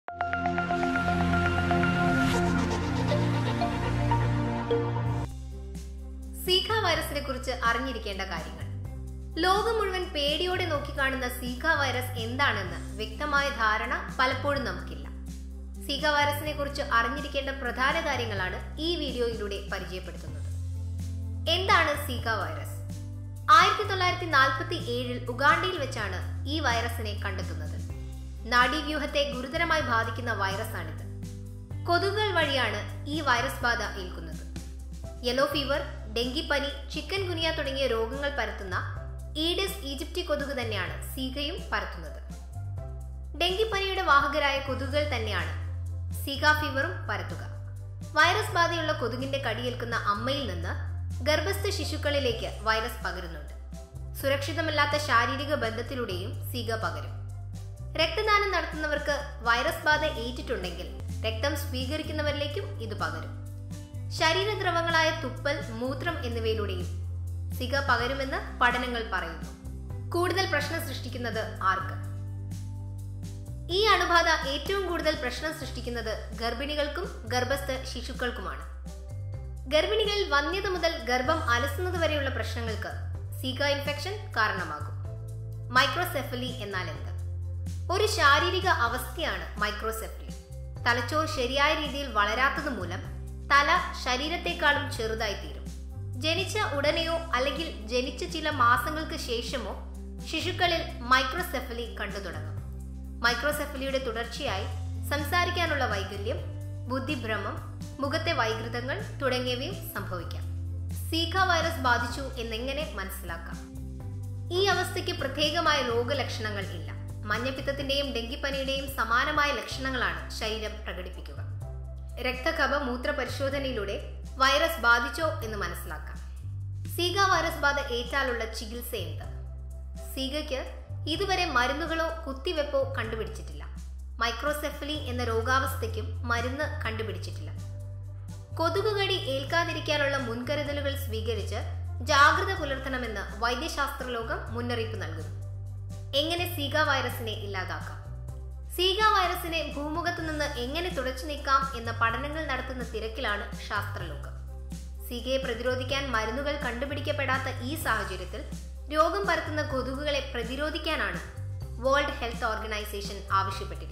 സീക വൈറസിനെ കുറിച്ച് അറിഞ്ഞിരിക്കേണ്ട കാര്യങ്ങൾ. ലോകം മുഴുവൻ പേടിയോടെ നോക്കിക്കാണുന്ന സീക വൈറസ് എന്താണെന്ന് വ്യക്തമായ ധാരണ പലപ്പോഴും നമുക്കില്ല. സീക വൈറസിനെ കുറിച്ച് അറിഞ്ഞിരിക്കേണ്ട പ്രധാന കാര്യങ്ങളാണ് ഈ വീഡിയോയിലൂടെ പരിചയപ്പെടുത്തുന്നത്. എന്താണ് സീക വൈറസ്? 1947 ഉഗാണ്ടയിൽ വെച്ചാണ് ഈ വൈറസിനെ കണ്ടെത്തുന്നത്. നാഡീവ്യൂഹത്തെ ഗുരുതരമായി ബാധിക്കുന്ന വൈറസാണിത്. കൊതുകുകൾ വഴിയാണ് ഈ വൈറസ് ബാധ ഏൽക്കുന്നത്. യെല്ലോ ഫീവർ, ഡെങ്കിപ്പനി, ചിക്കൻ ഗുനിയ തുടങ്ങിയ രോഗങ്ങൾ പരത്തുന്ന ഈഡിസ് ഈജിപ്തി കൊതുക് തന്നെയാണ് സീകയും പരത്തുന്നത്. ഡെങ്കിപ്പനിയുടെ വാഹകരായ കൊതുകുകൾ തന്നെയാണ് സീക ഫീവറും പരത്തുക. വൈറസ് ബാധയുള്ള കൊതുകിന്റെ കടിയേൽക്കുന്ന അമ്മയിൽ നിന്ന് ഗർഭസ്ഥ ശിശുക്കളിലേക്ക് വൈറസ് പകരുന്നുണ്ട്. സുരക്ഷിതമല്ലാത്ത ശാരീരിക ബന്ധത്തിലൂടെയും സീക പകരും. രക്തദാനം നടത്തുന്നവർക്ക് വൈറസ് ബാധ ഏറ്റിട്ടുണ്ടെങ്കിൽ രക്തം സ്വീകരിക്കുന്നവരിലേക്കും ഇത് പകരും. ശരീരദ്രവങ്ങളായ തുപ്പൽ, മൂത്രം എന്നിവയിലൂടെയും സീക പകരുമെന്ന് പഠനങ്ങൾ പറയുന്നു. കൂടുതൽ പ്രശ്നം സൃഷ്ടിക്കുന്നത് ആർക്ക്? ഈ അണുബാധ ഏറ്റവും കൂടുതൽ പ്രശ്നം സൃഷ്ടിക്കുന്നത് ഗർഭിണികൾക്കും ഗർഭസ്ഥ ശിശുക്കൾക്കുമാണ്. ഗർഭിണികളിൽ വന്ധ്യത മുതൽ ഗർഭം അലസുന്നത് വരെയുള്ള പ്രശ്നങ്ങൾക്ക് സീക ഇൻഫെക്ഷൻ കാരണമാകും. മൈക്രോസെഫലി എന്നാൽ എന്ത്? ഒരു ശാരീരിക അവസ്ഥയാണ് മൈക്രോസെഫലി. തലച്ചോർ ശരിയായ രീതിയിൽ വളരാത്തത് മൂലം തല ശരീരത്തെക്കാളും ചെറുതായി തീരും. ജനിച്ച ഉടനെയോ അല്ലെങ്കിൽ ജനിച്ച ചില മാസങ്ങൾക്ക് ശേഷമോ ശിശുക്കളിൽ മൈക്രോസെഫലി കണ്ടു തുടങ്ങും. മൈക്രോസെഫലിയുടെ തുടർച്ചയായി സംസാരിക്കാനുള്ള വൈകല്യം, ബുദ്ധിഭ്രമം, മുഖത്തെ വൈകൃതങ്ങൾ തുടങ്ങിയവയും സംഭവിക്കാം. സീക വൈറസ് ബാധിച്ചു എന്നെങ്ങനെ മനസ്സിലാക്കാം? ഈ അവസ്ഥയ്ക്ക് പ്രത്യേകമായ രോഗലക്ഷണങ്ങൾ ഇല്ല. മഞ്ഞപ്പിത്തത്തിന്റെയും ഡെങ്കിപ്പനിയുടെയും സമാനമായ ലക്ഷണങ്ങളാണ് ശരീരം പ്രകടിപ്പിക്കുക. രക്തകഫ മൂത്ര പരിശോധനയിലൂടെ വൈറസ് ബാധിച്ചോ എന്ന് മനസ്സിലാക്കാം. സീക വൈറസ് ബാധ ഏറ്റാലുള്ള ചികിത്സ എന്ത്? സീകയ്ക്ക് ഇതുവരെ മരുന്നുകളോ കുത്തിവെപ്പോ കണ്ടുപിടിച്ചിട്ടില്ല. മൈക്രോസെഫലി എന്ന രോഗാവസ്ഥയ്ക്കും മരുന്ന് കണ്ടുപിടിച്ചിട്ടില്ല. കൊതുകുകടി ഏൽക്കാതിരിക്കാനുള്ള മുൻകരുതലുകൾ സ്വീകരിച്ച് ജാഗ്രത പുലർത്തണമെന്ന് വൈദ്യശാസ്ത്ര ലോകം മുന്നറിയിപ്പ് നൽകുന്നു. എങ്ങനെ സീക വൈറസിനെ ഇല്ലാതാക്കാം? സീക വൈറസിനെ ഭൂമുഖത്തു നിന്ന് എങ്ങനെ തുടച്ചു നീക്കാം എന്ന പഠനങ്ങൾ നടത്തുന്ന തിരക്കിലാണ് ശാസ്ത്രലോകം. സീകയെ പ്രതിരോധിക്കാൻ മരുന്നുകൾ കണ്ടുപിടിക്കപ്പെടാത്ത ഈ സാഹചര്യത്തിൽ രോഗം പരത്തുന്ന കൊതുകുകളെ പ്രതിരോധിക്കാനാണ് വേൾഡ് ഹെൽത്ത് ഓർഗനൈസേഷൻ ആവശ്യപ്പെട്ടിരിക്കുന്നത്.